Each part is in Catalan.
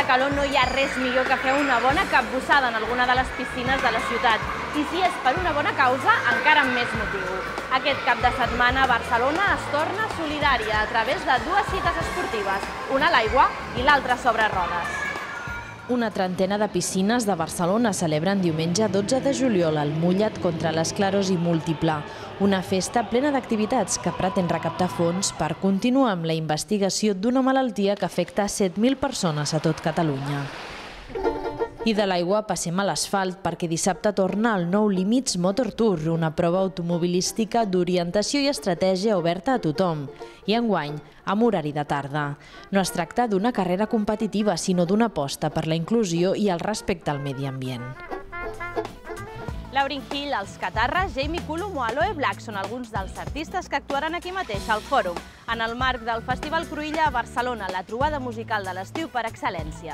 calor no hi ha res millor que fer una bona capbussada en alguna de les piscines de la ciutat. I si és per una bona causa, encara amb més motiu. Aquest cap de setmana Barcelona es torna solidària a través de dues cites esportives, una a l'aigua i l'altra sobre rodes. Una trentena de piscines de Barcelona celebren diumenge 12 de juliol el Mullet contra l'esclerosi múltiple, una festa plena d'activitats que pretén recaptar fons per continuar amb la investigació d'una malaltia que afecta 7.000 persones a tot Catalunya. I de l'aigua passem a l'asfalt perquè dissabte torna el nou Límits Motor Tour, una prova automobilística d'orientació i estratègia oberta a tothom. I enguany, amb horari de tarda. No es tracta d'una carrera competitiva, sinó d'una aposta per la inclusió i el respecte al medi ambient. Lauryn Hill, els Catarres, Jamie Cullum o Aloe Blacc són alguns dels artistes que actuaran aquí mateix al Fòrum, en el marc del Festival Cruïlla a Barcelona, la trobada musical de l'estiu per excel·lència.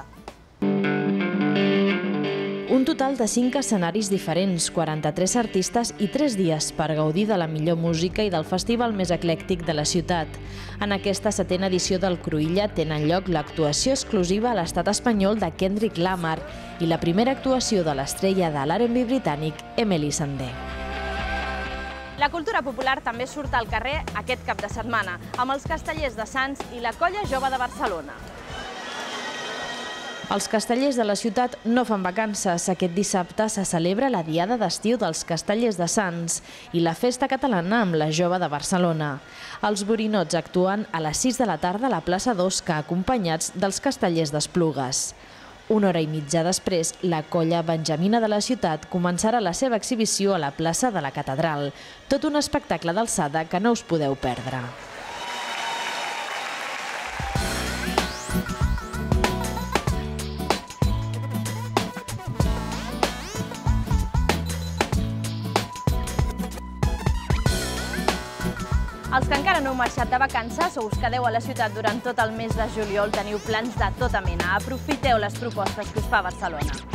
Un total de 5 escenaris diferents, 43 artistes i 3 dies per gaudir de la millor música i del festival més eclèctic de la ciutat. En aquesta 7a edició del Cruïlla tenen lloc l'actuació exclusiva a l'estat espanyol de Kendrick Lamar i la primera actuació de l'estrella de l'R&B britànic, Emeli Sandé. La cultura popular també surt al carrer aquest cap de setmana, amb els Castellers de Sants i la Colla Jove de Barcelona. Els castellers de la ciutat no fan vacances. Aquest dissabte se celebra la Diada d'Estiu dels Castellers de Sants i la Festa Catalana amb la Jove de Barcelona. Els borinots actuen a les 6 de la tarda a la plaça d'Osca, acompanyats dels Castellers d'Esplugues. Una hora i mitja després, la colla benjamina de la ciutat començarà la seva exhibició a la plaça de la Catedral. Tot un espectacle d'alçada que no us podeu perdre. Els que encara no heu marxat de vacances o us quedeu a la ciutat durant tot el mes de juliol teniu plans de tota mena. Aprofiteu les propostes que us fa Barcelona.